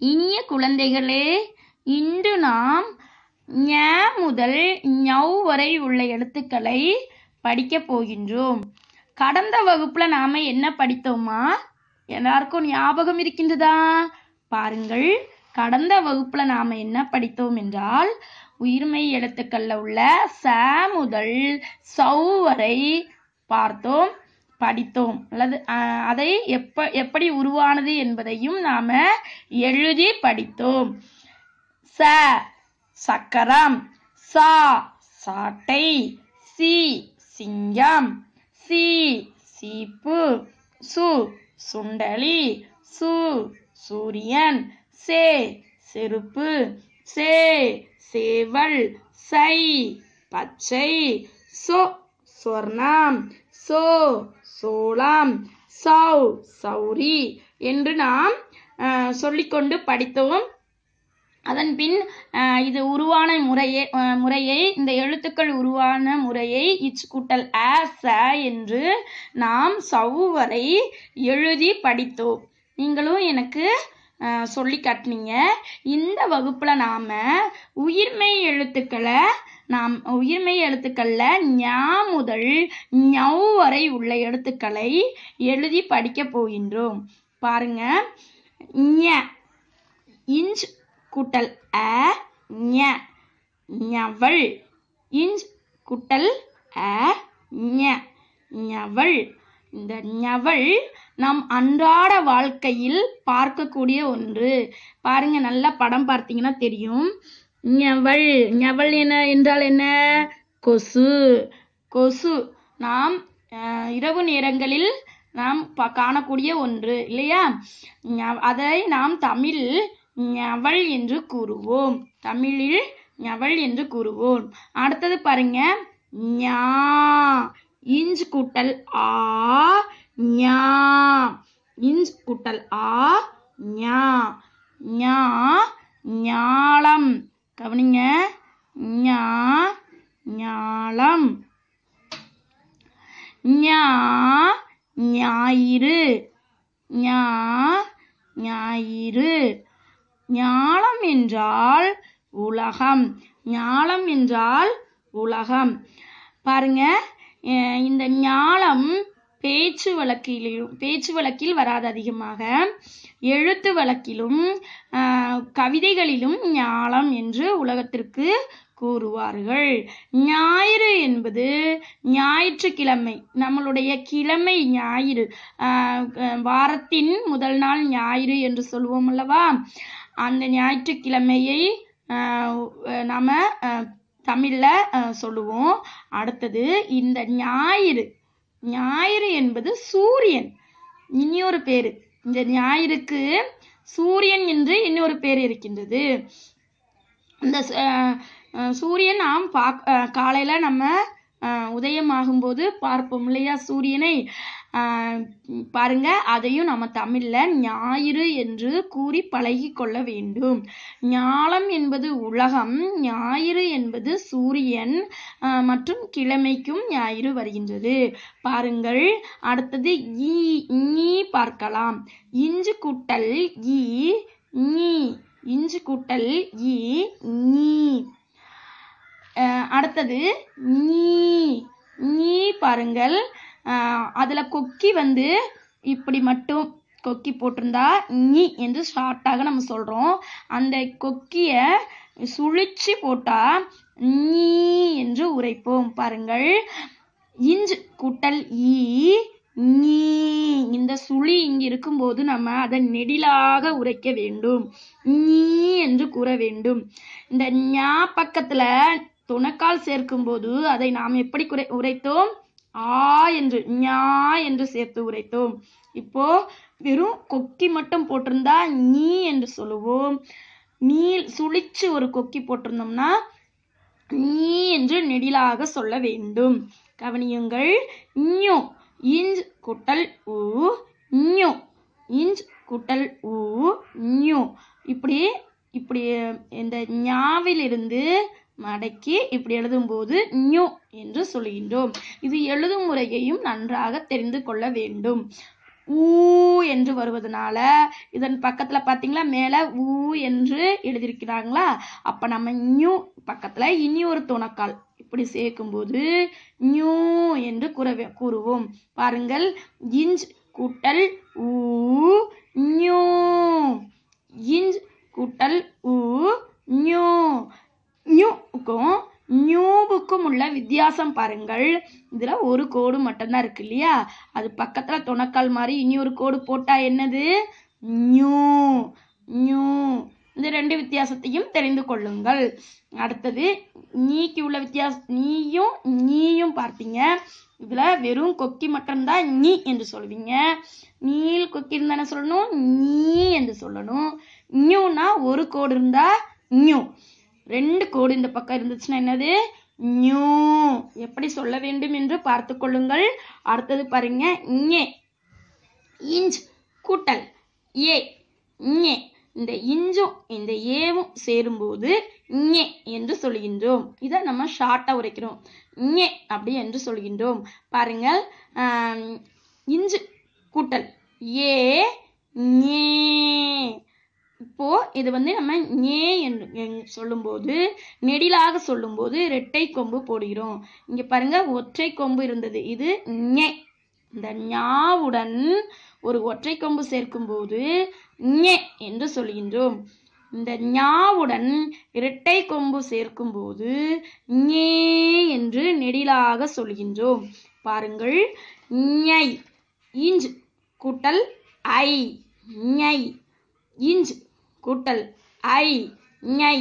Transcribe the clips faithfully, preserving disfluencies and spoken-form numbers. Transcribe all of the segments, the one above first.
இனிய குழந்தைகளே, இன்று நாம் ஞ முதல் ஞௌ வரை உள்ள எழுத்துக்களை படிக்கப் போகின்றோம். கடந்த வகுப்புல நாம என்ன படித்தோமா? எல்லாருக்கும் ஞாபகம் இருக்கின்றதா? பாருங்கள், கடந்த வகுப்புல நாம என்ன படித்தோம் என்றால், உயிர்மெய் எழுத்துக்கள்ல உள்ள ச முதல் சௌ வரை பார்த்தோம், படித்தோம். அல்லது அதை எப்ப எப்படி உருவானது என்பதையும் நாம எழுதி படித்தோம். ச சக்கரம், சா சாட்டை, சி சிங்கம், சி சீப்பு, சு சுண்டலி, சு சூரியன், சே செருப்பு, சே சேவல், சை பச்சை, சோ சொர்ணம், சோ சோளம், சௌ சௌரி என்று நாம் சொல்லிக்கொண்டு படித்தோம். அதன் பின் இது உருவான முறையை முறையை இந்த எழுத்துக்கள் உருவான முறையை இச் கூட்டல் அ ச என்று நாம் சௌ வரை எழுதி படித்தோம். நீங்களும் எனக்கு சொல்லி காட்டினீங்க. இந்த வகுப்புல நாம உயிர்மெய் எழுத்துக்களை நாம் உயிர்மெய் எழுத்துக்கள்ல ஞ முதல் ஞௌ வரை உள்ள எழுத்துக்களை எழுதி படிக்க போகின்றோம். பாருங்க, ஞ இஞ்ச் கூட்டல் அ ஞ ஞவள், இஞ்ச் கூட்டல் அ ஞ ஞவள். இந்த ஞவள் நம் அன்றாட வாழ்க்கையில் பார்க்கக்கூடிய ஒன்று. பாருங்க, நல்ல படம் பார்த்தீங்கன்னா தெரியும். ஞவள் ஞவள் என்ன என்றால் என்ன? கொசு. கொசு நாம் இரவு நேரங்களில் நாம் காணக்கூடிய ஒன்று இல்லையா? அதை நாம் தமிழ் ஞவள் என்று கூறுவோம். தமிழில் ஞவள் என்று கூறுவோம். அடுத்தது பாருங்க, ஞா இஞ்ச் கூட்டல் ஆ ஞா, இஞ்ச் கூட்டல் ஆ ஞா ஞா ஞாலம். கவனிங்க, ஞா ஞாலம். ஞா ஞாயிறு, ஞா ஞாயிறு. ஞாலம் என்றால் உலகம். ஞாலம் என்றால் உலகம். பாருங்க, இந்த ஞாலம் பேச்சு வழக்கிலும் பேச்சு வழக்கில் வராது, அதிகமாக எழுத்து வழக்கிலும் கவிதைகளிலும் ஞாலம் என்று உலகத்திற்கு கூறுவார்கள். ஞாயிறு என்பது ஞாயிற்றுக்கிழமை, நம்மளுடைய கிழமை ஞாயிறு, வாரத்தின் முதல் நாள் ஞாயிறு என்று சொல்லுவோம் அல்லவா? அந்த ஞாயிற்றுக்கிழமையை நாம தமிழ்ல சொல்லுவோம். அடுத்தது, இந்த ஞாயிறு ஞாயிறு என்பது சூரியன், இன்னொரு பேரு. இந்த ஞாயிறுக்கு சூரியன் என்று இன்னொரு பேர் இருக்கின்றது. இந்த சூரியன் நாம் பாக் காலையில நம்ம உதயமாகும் போது பார்ப்போம் இல்லையா சூரியனை? பாருங்க, அதையும் நம்ம தமிழ்ல ஞாயிறு என்று கூறி பழகி கொள்ள வேண்டும். ஞாலம் என்பது உலகம், ஞாயிறு என்பது சூரியன் மற்றும் கிழமைக்கும் ஞாயிறு வருகின்றது. பாருங்கள், அடுத்தது ஈ ஞீ பார்க்கலாம். இஞ்சு கூட்டல் ஈ ஞீ, இஞ்சு கூட்டல் ஈ ஞீ. அடுத்தது நீ நீ பாருங்கள், அதுல கொக்கி வந்து இப்படி மட்டும் கொக்கி போட்டிருந்தா நீ என்று ஷார்ட்டாக நம்ம சொல்றோம். அந்த கொக்கிய சுழிச்சு போட்டா நீ என்று உரைப்போம். பாருங்கள், இஞ்சு கூட்டல் ஈ நீ. இந்த சுழி இங்கு இருக்கும்போது நம்ம அதை நெடிலாக உரைக்க வேண்டும், நீ என்று கூற வேண்டும். இந்த ஞா பக்கத்துல துணக்கால் சேர்க்கும் போது அதை நாம் எப்படி குறை உரைத்தோம்? ஆ என்று, ஞா என்று சேர்த்து உரைத்தோம். இப்போ வெறும் கொக்கி மட்டும் போட்டிருந்தா நீ என்று சொல்லுவோம். நீ சுழிச்சு ஒரு கொக்கி போட்டிருந்தோம்னா நீ என்று நெடிலாக சொல்ல வேண்டும். கவனியுங்கள், ஞு இஞ்ச் கூட்டல் உ ஞு, இஞ்ச் கூட்டல் உ ஞு. இப்படி இப்படி இந்த ஞாவிலிருந்து மடக்கி இப்படி எழுதும் போது ஞு என்று சொல்கின்றோம். இது எழுதும் முறையையும் நன்றாக தெரிந்து கொள்ள வேண்டும். ஊ என்று வருவதனால இதன் பக்கத்துல பாத்தீங்களா மேல ஊ என்று எழுதியிருக்கிறாங்களா, அப்ப நம்ம நியூ பக்கத்துல இனி ஒரு துணைக்கால் இப்படி சேர்க்கும்போது நியூ என்று கூறவே கூறுவோம். பாருங்கள், இஞ்ச் கூட்டல் ஊ நியூ, இஞ்ச் கூட்டல் ஊ நியூ. நியூக்கும் நியூவுக்கும் உள்ள வித்தியாசம் பாருங்கள். இதுல ஒரு கோடு மட்டும்தான் இருக்கு இல்லையா, அது பக்கத்துல துணைக்கால் மாதிரி இனி ஒரு கோடு போட்டா என்னது நியூ நியூ. இந்த ரெண்டு வித்தியாசத்தையும் தெரிந்து கொள்ளுங்கள். அடுத்தது நீக்கு உள்ள வித்தியாசம், நீயும் நீயும் பார்த்தீங்க. இதுல வெறும் கொக்கி மட்டும்தான் நீ என்று சொல்லுவீங்க. நீல் கொக்கி இருந்தா என்ன சொல்லணும், நீ என்று சொல்லணும். நியூனா ஒரு கோடு இருந்தா நியூ, ரெண்டு கோடு இந்த பக்கம் இருந்துச்சுன்னா என்னது நியூ. எப்படி சொல்ல வேண்டும் என்று பார்த்து கொள்ளுங்கள். அடுத்தது பாருங்க, இங்கே இஞ்ச் கூட்டல் ஏ இங்கே. இந்த இஞ்சும் இந்த ஏவும் சேரும்போது இங்கே என்று சொல்கின்றோம். இதை நம்ம ஷார்ட்டா உரைக்கிறோம், இங்கே அப்படி என்று சொல்கின்றோம். பாருங்கள், இஞ்சு கூட்டல் ஏ ஞே. இப்போ இது வந்து நம்ம ஞே என்று சொல்லும்போது, நெடிலாக சொல்லும்போது இரட்டை கொம்பு போடுகிறோம். இங்க பாருங்க, ஒற்றை கொம்பு இருந்தது, இது ஞே. இந்த ஞாவுடன் ஒரு ஒற்றை கொம்பு சேர்க்கும் போது ஞே என்று சொல்கின்றோம். இந்த ஞாவுடன் இரட்டை கொம்பு சேர்க்கும் போது ஞே என்று நெடிலாக சொல்கின்றோம். பாருங்கள், ஞை இஞ்ச் கூட்டல் ஐ ஞை, இஞ்ச் கூட்டல் ஐ ஞை.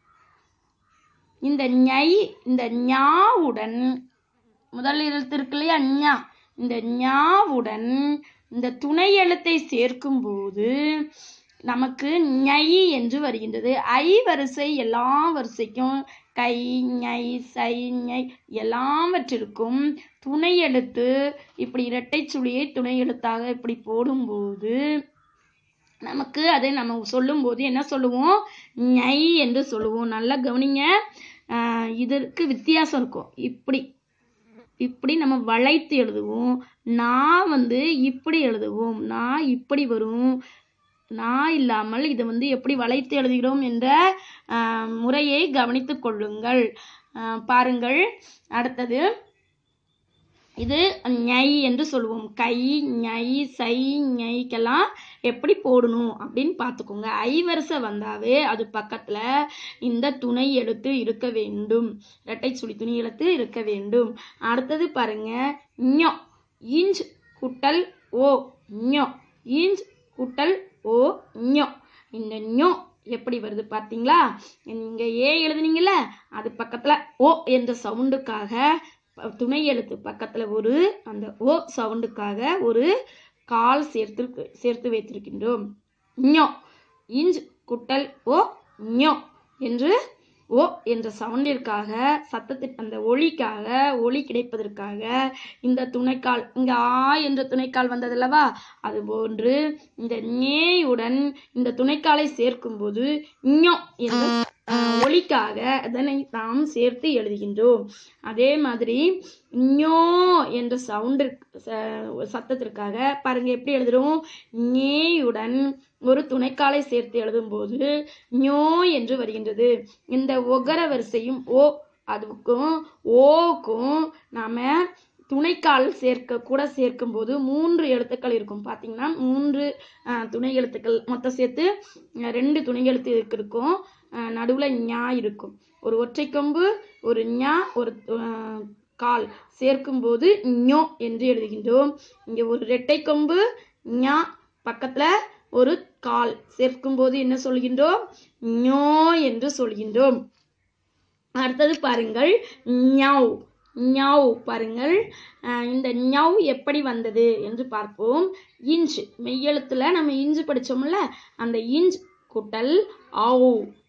இந்த ஞை இந்த ஞாவுடன் முதல் எழுத்து இருக்கு இல்லையா ஞா, இந்த ஞாவுடன் இந்த துணை எழுத்தை சேர்க்கும் போது நமக்கு ஞை என்று வருகின்றது. ஐ வரிசை எல்லா வரிசைக்கும் கை ஞை சை ஞை எல்லாவற்றிற்கும் துணை எழுத்து இப்படி இரட்டை சுழியை துணை எழுத்தாக இப்படி போடும்போது நமக்கு அது நம்ம சொல்லும் போது என்ன சொல்லுவோம், ஞை என்று சொல்லுவோம். நல்லா கவனிங்க, இதற்கு வித்தியாசம் இருக்கும். இப்படி இப்படி நம்ம வளைத்து எழுதுவோம், நான் வந்து இப்படி எழுதுவோம், நான் இப்படி வரும். நான் இல்லாமல் இதை வந்து எப்படி வளைத்து எழுதுகிறோம் என்ற முறையை கவனித்துக் கொள்ளுங்கள். பாருங்கள், அடுத்தது இது ஞை என்று சொல்லுவோம். கை ஞை சை ஞைக்கெல்லாம் எப்படி போடணும் அப்படின்னு பார்த்துக்கோங்க. ஐ வரிசை வந்தாவே அது பக்கத்துல இந்த துணை எழுத்து இருக்க வேண்டும், இரட்டை சுழி துணை எழுத்து இருக்க வேண்டும். அடுத்தது பாருங்க, ஞோ இஞ்ச் கூட்டல் ஓ ஞோ, இஞ்ச் கூட்டல் ஓ ஞோ. இந்த ஞோ எப்படி வருது பார்த்தீங்களா, நீங்க ஏ எழுதுனீங்கல்ல, அது பக்கத்துல ஓ என்ற சவுண்டுக்காக துணை எழுத்து பக்கத்துல ஒரு அந்த ஓ சவுண்டுக்காக ஒரு கால் சேர்த்து சேர்த்து வைத்திருக்கின்றோம். ஞோ இஞ்ச் குட்டல் ஓ ஞோ என்று ஓ என்ற சவுண்டிற்காக, சத்தத்திற்கு அந்த ஒளிக்காக, ஒளி கிடைப்பதற்காக இந்த துணைக்கால், இங்க ஆ என்ற துணைக்கால் வந்ததல்லவா, அது போன்று இந்த ஞேயுடன் இந்த துணைக்காலை சேர்க்கும் போது ஞோ என்ற ஒளிக்காக அதனை நாம் சேர்த்து எழுதுகின்றோம். அதே மாதிரி ஞோ என்ற சவுண்டு சத்தத்திற்காக பாருங்க எப்படி எழுதுறோம், ஞேயுடன் ஒரு துணைக்காலை சேர்த்து எழுதும் போது ஞோ என்று வருகின்றது. இந்த ஒகர வரிசையும் ஓ அதுக்கும் ஓக்கும் நாம துணைக்கால் சேர்க்க கூட சேர்க்கும் போது மூன்று எழுத்துக்கள் இருக்கும். பார்த்தீங்கன்னா மூன்று துணை எழுத்துக்கள் மொத்தம் சேர்த்து ரெண்டு துணை எழுத்து இருக்கும். நடுவில் ஞா இருக்கும். ஒரு ஒற்றை கொம்பு ஒரு ஞா ஒரு கால் சேர்க்கும் போது ஞோ என்று எழுதுகின்றோம். இங்கே ஒரு இரட்டை கொம்பு ஞா பக்கத்துல ஒரு கால் சேர்க்கும் போது என்ன சொல்கின்றோம், ஞோ என்று சொல்கின்றோம். அடுத்தது பாருங்கள், ஞவ் ஞவ் பாருங்கள், இந்த ஞவ் எப்படி வந்தது என்று பார்ப்போம். இஞ்ச் மெய்யெழுத்துல நம்ம இஞ்சு படிச்சோம்ல, அந்த இஞ்ச் கூட்டல் ஆவ்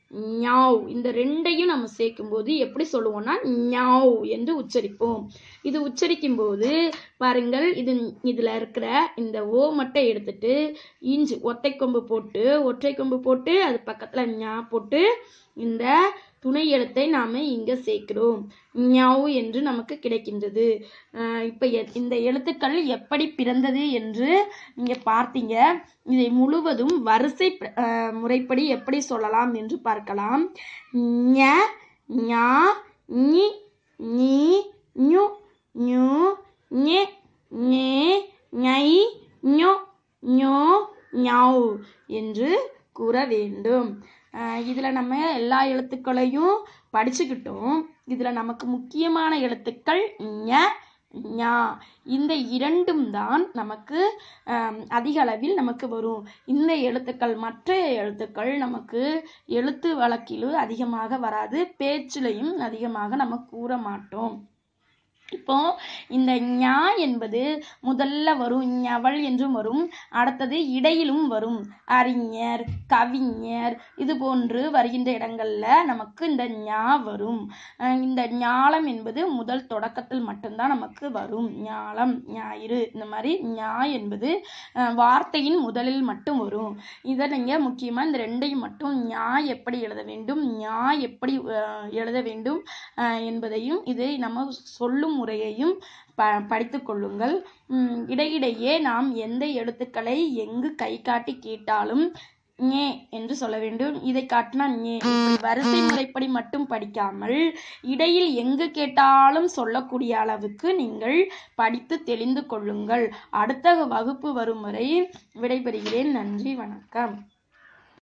ஞாவ் இந்த ரெண்டையும் நம்ம சேர்க்கும் போது எப்படி சொல்லுவோம்னா ஞாவ் என்று உச்சரிப்போம். இது உச்சரிக்கும் போது பாருங்கள், இது இதுல இருக்கிற இந்த ஓ மட்டும் எடுத்துட்டு இஞ்சு ஒத்தை கொம்பு போட்டு ஒற்றை கொம்பு போட்டு அது பக்கத்துல ஞா போட்டு இந்த துணை எழுத்தை நாம இங்க சேர்க்கிறோம். ஞவ் என்று நமக்கு கிடைக்கின்றது. அஹ் இப்ப இந்த எழுத்துக்கள் எப்படி பிறந்தது என்று நீங்க பார்த்தீங்க. இதை முழுவதும் வரிசை முறைப்படி எப்படி சொல்லலாம் என்று பார்க்கலாம். ஞ, ஞா, ஞி, ஞி, ஞு, ஞு, ஞெ, ஞே, ஞை, ஞொ, ஞோ, ஞவ் என்று கூற வேண்டும். இதுல நம்ம எல்லா எழுத்துக்களையும் படிச்சுக்கிட்டோம். இதுல நமக்கு முக்கியமான எழுத்துக்கள் ஞ, ஞா. இந்த இரண்டும் தான் நமக்கு அதிக அளவில் நமக்கு வரும். இந்த எழுத்துக்கள் மற்ற எழுத்துக்கள் நமக்கு எழுத்து வழக்கிலும் அதிகமாக வராது, பேச்சிலையும் அதிகமாக நம்ம கூற மாட்டோம். இப்போ இந்த ஞா என்பது முதல்ல வரும், ஞவள் என்றும் வரும். அடுத்தது இடையிலும் வரும். அறிஞர், கவிஞர் இது போன்று வருகின்ற இடங்கள்ல நமக்கு இந்த ஞா வரும். இந்த ஞாலம் என்பது முதல் தொடக்கத்தில் மட்டும்தான் நமக்கு வரும். ஞாலம், ஞாயிறு இந்த மாதிரி ஞா என்பது வார்த்தையின் முதலில் மட்டும் வரும். இதை நீங்க முக்கியமா இந்த ரெண்டையும் மட்டும் ஞா எப்படி எழுத வேண்டும், ஞா எப்படி எழுத வேண்டும் என்பதையும் இதை நம்ம சொல்லும் முறையையும் ப படித்து கொள்ளுங்கள். இடையிடையே நாம் எந்த எழுத்துக்களை எங்கு கை காட்டி கேட்டாலும் ஞே என்று சொல்ல வேண்டும். இதை காட்டினா ஞே. வரிசை முறைப்படி மட்டும் படிக்காமல் இடையில் எங்கு கேட்டாலும் சொல்லக்கூடிய அளவுக்கு நீங்கள் படித்து தெளிந்து கொள்ளுங்கள். அடுத்த வகுப்பு வரும் வரை விடைபெறுகிறேன். நன்றி, வணக்கம்.